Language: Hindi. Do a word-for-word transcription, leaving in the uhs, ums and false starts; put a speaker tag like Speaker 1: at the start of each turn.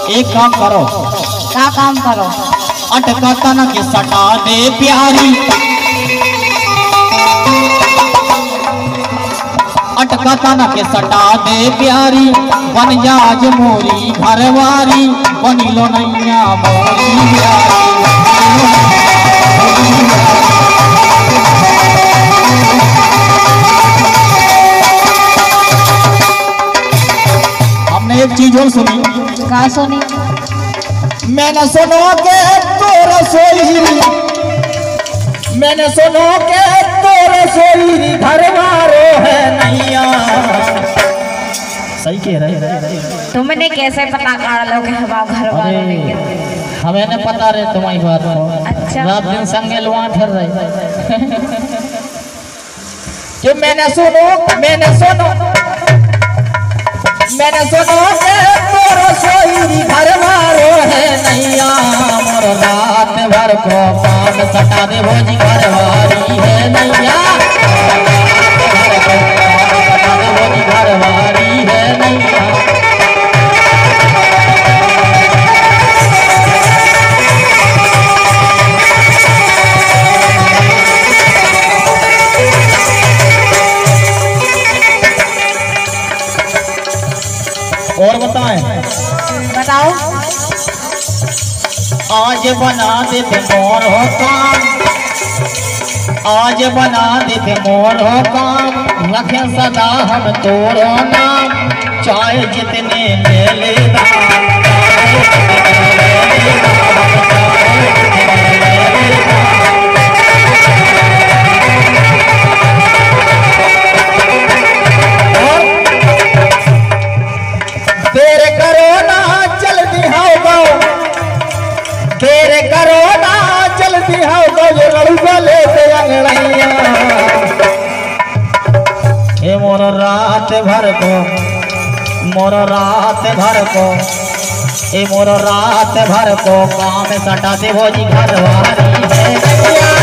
Speaker 1: एक काम करो।
Speaker 2: क्या काम करो?
Speaker 1: अटका तना के सटा दे प्यारी, अटका तना के सटा दे प्यारी, बन जाज मोरी घरवारी, बनी लो नैया मोरी प्यारी। हमने एक चीज और सुनी।
Speaker 2: क्या सुनी?
Speaker 1: मैंने सुनो के तो रसोई, मैंने सुनो के तो रसोई घर मारो है नैया। सही कह रहे।
Speaker 2: तुमने कैसे पता कर लो कि हम घर वाले नहीं है?
Speaker 1: हमें न पता रहे तुम्हारी बात को।
Speaker 2: अच्छा।
Speaker 1: रात दिन संगे लुआ ठहर रहे। कि मैंने सुनो, मैंने सुनो, मैंने सुनो के तो रसोई घर मारो है नैया। मोर रात भर को पान सटा दे भोजी घरवारी है नैया। रात भर को पान सटा दे भोजी घरवारी है नैया। और बताएं?
Speaker 2: बताओ।
Speaker 1: आज बना देते मोर हो काम, आज बना देते मोर हो काम, रखे सदा हम तोरो नाम, चाहे जितने ले ले दाम, तेरे करो ना जल्दी हो गो, तेरे करो ना जल्दी हो गो, ये लड़ुआ लेते अंगड़ैया। हे मोर रात भर को, मोर रात भर को, ए मोर रात भर को काम सटा दे भोजी घरवारी है।